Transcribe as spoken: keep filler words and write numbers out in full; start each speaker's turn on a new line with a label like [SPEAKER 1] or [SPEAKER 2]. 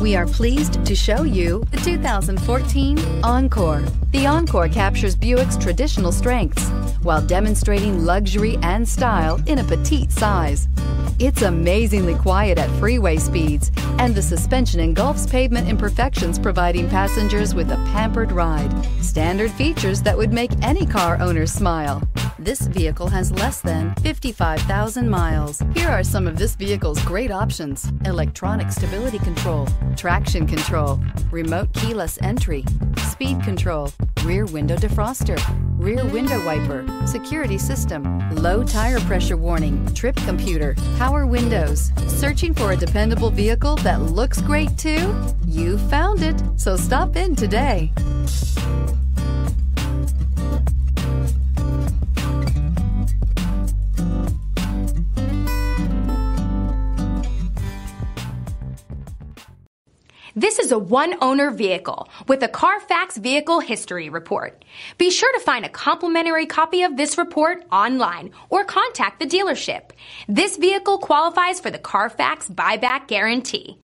[SPEAKER 1] We are pleased to show you the two thousand fourteen Encore. The Encore captures Buick's traditional strengths while demonstrating luxury and style in a petite size. It's amazingly quiet at freeway speeds, and the suspension engulfs pavement imperfections, providing passengers with a pampered ride. Standard features that would make any car owner smile. This vehicle has less than fifty-five thousand miles. Here are some of this vehicle's great options: electronic stability control, traction control, remote keyless entry, speed control, rear window defroster, rear window wiper, security system, low tire pressure warning, trip computer, power windows. Searching for a dependable vehicle that looks great too? You found it, so stop in today.
[SPEAKER 2] This is a one-owner vehicle with a CARFAX Vehicle History Report. Be sure to find a complimentary copy of this report online or contact the dealership. This vehicle qualifies for the CARFAX Buyback Guarantee.